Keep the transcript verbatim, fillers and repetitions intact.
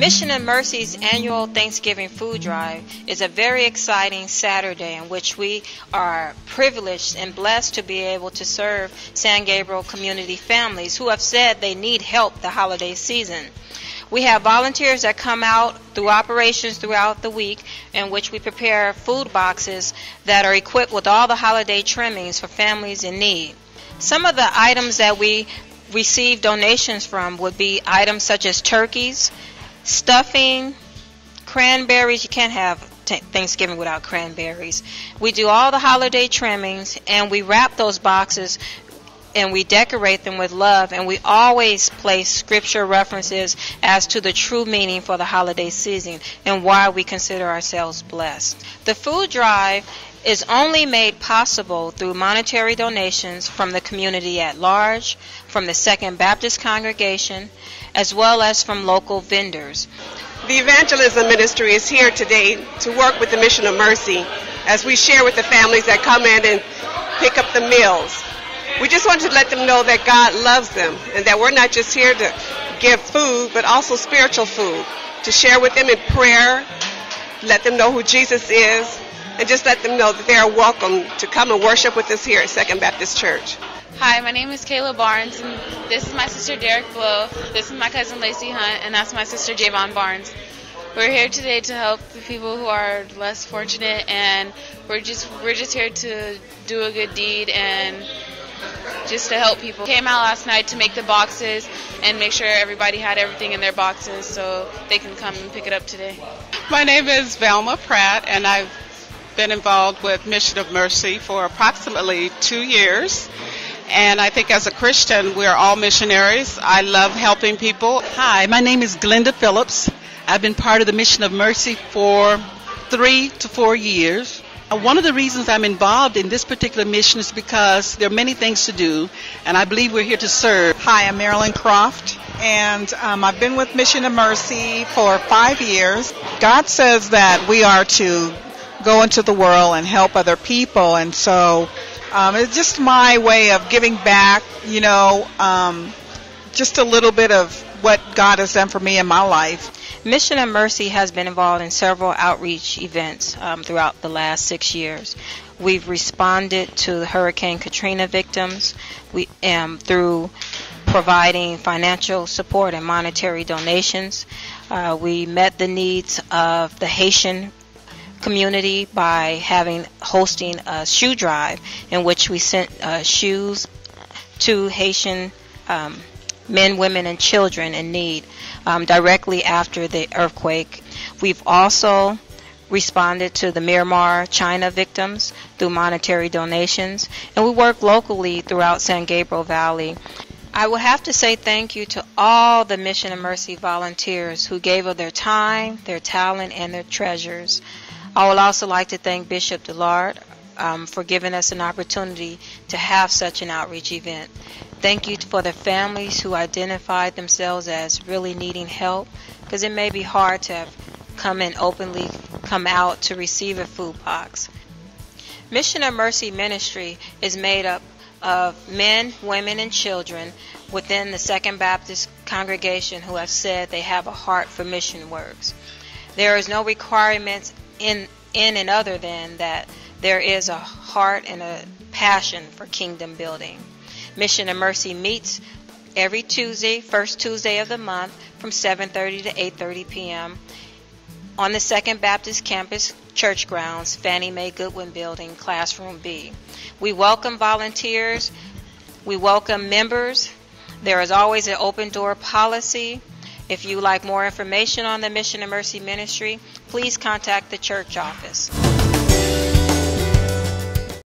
Mission of Mercy's annual Thanksgiving food drive is a very exciting Saturday in which we are privileged and blessed to be able to serve San Gabriel community families who have said they need help the holiday season. We have volunteers that come out through operations throughout the week in which we prepare food boxes that are equipped with all the holiday trimmings for families in need. Some of the items that we receive donations from would be items such as turkeys, stuffing, cranberries. You can't have t- Thanksgiving without cranberries. We do all the holiday trimmings, and we wrap those boxes and we decorate them with love, and we always place scripture references as to the true meaning for the holiday season and why we consider ourselves blessed. The food drive is only made possible through monetary donations from the community at large, from the Second Baptist congregation, as well as from local vendors. The evangelism ministry is here today to work with the Mission of Mercy as we share with the families that come in and pick up the meals. We just want to let them know that God loves them and that we're not just here to give food, but also spiritual food, to share with them in prayer, let them know who Jesus is, and just let them know that they are welcome to come and worship with us here at Second Baptist Church. Hi, my name is Kayla Barnes, and this is my sister Derek Blow, this is my cousin Lacey Hunt, and that's my sister Javon Barnes. We're here today to help the people who are less fortunate, and we're just we're just here to do a good deed and just to help people. Came out last night to make the boxes and make sure everybody had everything in their boxes so they can come and pick it up today. My name is Velma Pratt, and I've been involved with Mission of Mercy for approximately two years. And I think as a Christian, we're all missionaries. I love helping people. Hi, my name is Glenda Phillips. I've been part of the Mission of Mercy for three to four years. One of the reasons I'm involved in this particular mission is because there are many things to do, and I believe we're here to serve. Hi, I'm Marilyn Croft, and um, I've been with Mission of Mercy for five years. God says that we are to go into the world and help other people, and so um, it's just my way of giving back, you know, um, just a little bit of what God has done for me in my life. Mission of Mercy has been involved in several outreach events um, throughout the last six years. We've responded to Hurricane Katrina victims we, um, through providing financial support and monetary donations. Uh, we met the needs of the Haitian community by having hosting a shoe drive in which we sent uh, shoes to Haitian um, men, women, and children in need um, directly after the earthquake. We've also responded to the Myanmar, China victims through monetary donations, and we work locally throughout San Gabriel Valley. I will have to say thank you to all the Mission of Mercy volunteers who gave of their time, their talent, and their treasures. I would also like to thank Bishop Dillard um, for giving us an opportunity to have such an outreach event. Thank you for the families who identified themselves as really needing help, because it may be hard to have come and openly come out to receive a food box. Mission of Mercy Ministry is made up of men, women, and children within the Second Baptist congregation who have said they have a heart for mission works. There is no requirements in, in and other than that there is a heart and a passion for kingdom building. Mission of Mercy meets every Tuesday, first Tuesday of the month, from seven thirty to eight thirty p.m. on the Second Baptist Campus Church Grounds, Fannie Mae Goodwin Building, Classroom B. We welcome volunteers. We welcome members. There is always an open door policy. If you would like more information on the Mission of Mercy Ministry, please contact the church office.